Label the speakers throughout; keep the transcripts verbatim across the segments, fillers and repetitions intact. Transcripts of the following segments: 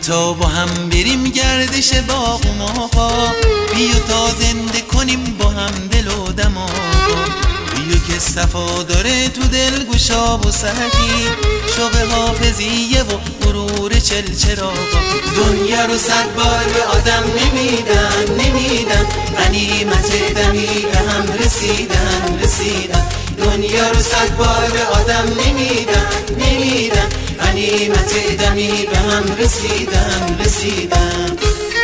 Speaker 1: تا با هم بریم گردش باغ و ماغا، بیا تا زنده کنیم با هم دل و دماغا. بیا که صفا داره تو دل گشا و سعدی، شوق حافظیه و غرور چلچراغا. دنیا رو صد بار به آدم نمیدن نمیدن، غنیمت دمی به هم رسیدن رسیدن. دنیا رو صد بار به آدم نمیدن نمیدن، غنیمت دمی به هم رسیدن رسیدن.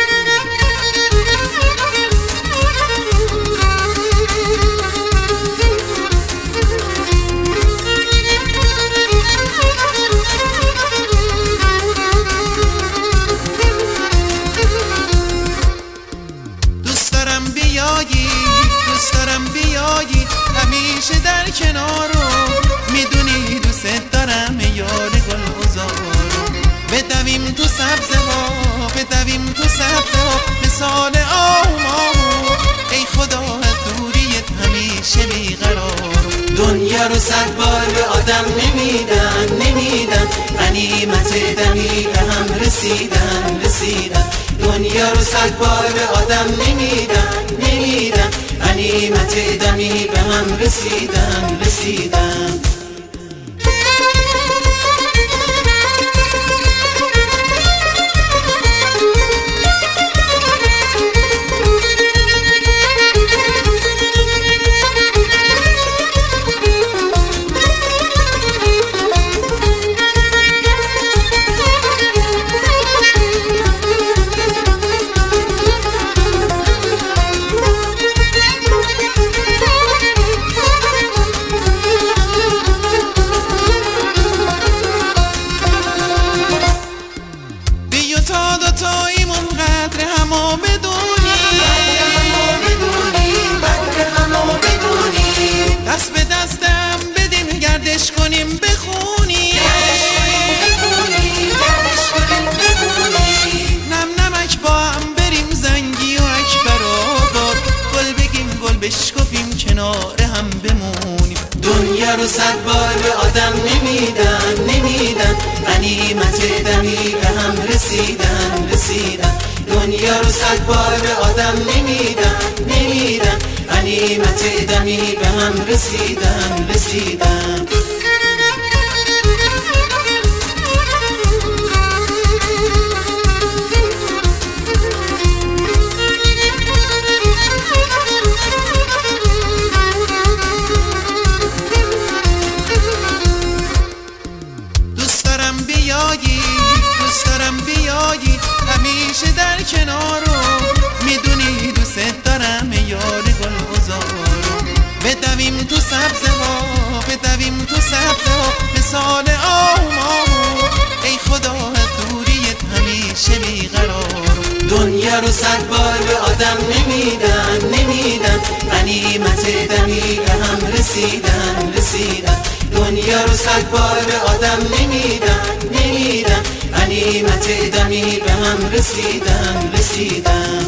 Speaker 1: دوست دارم بیایی دوست دارم بیایی همیشه در کنارم، میدونی دوست دارم یار گل عذارم. بدویم تو سبزه ها بدویم تو سبزه ها مثال آهو آهو، ای خدا از دوریت همیشه بیقرارم. دنیا رو صد بار به آدم نمیدن نمیدن، غنیمت دمی به هم رسیدن رسیدن. دنیا رو صد بار به آدم نمیدن نمیدن، غنیمت دمی به هم رسیدن رسیدن. تا دو تاییمون قدر همو بدونی قدر همو بدونی، دست به دستم بدیم گردش کنیم بخونی نم نمک با هم بریم زنگی و اکبر آباد، گل بگیم گل بشکفیم کنار هم بمونیم. دنیا رو صد بار به آدم نمیدن نمیدن، غنیمت دمی به هم رسیدن رسیدن. دنیا رو صد بار به آدم نمیدن نمیدن، غنیمت دمی به هم رسیدن رسیدن. دوست دارم بیایی همیشه در کنارم، میدونی دوست دارم یار گل عذارم. بدویم تو سبزه ها بدویم تو سبزه ها مثال آهو آهو، ای خدا از دوریت همیشه بیقرارم. دنیا رو صد بار به آدم نمیدن نمیدن، غنیمت دمی به هم رسیدن رسیدن. دنیا رو صد بار به آدم نمیدن نمیدن، غنیمت دمی به هم رسیدن رسیدن.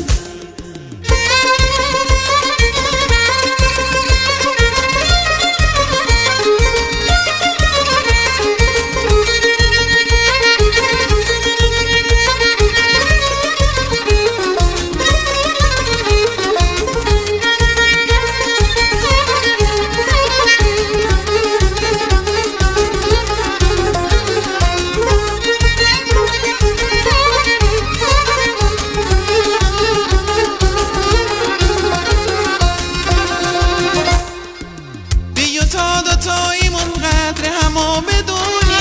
Speaker 1: تا دو تاییمون قدر همو بدونی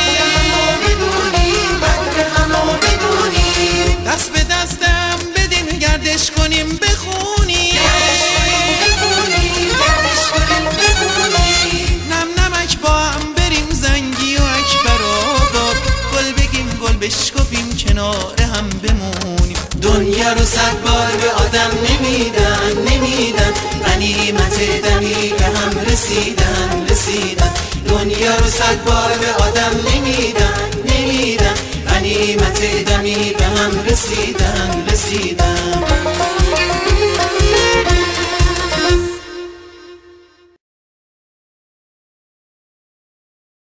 Speaker 1: قدر همو بدونی، دست به دستم بدیم گردش کنیم بخونی نم نمک با هم بریم زنگی و اکبر آباد، گل بگیم گل بشکفیم کنار هم بمونیم. دنیا رو صد بار به آدم نمیدن نمیدن، غنیمت دمی به هم رسیدن رسیدن. دنیا رو صد بار به آدم نمیدن نمیدن، غنیمت دمی به هم رسیدن رسیدن.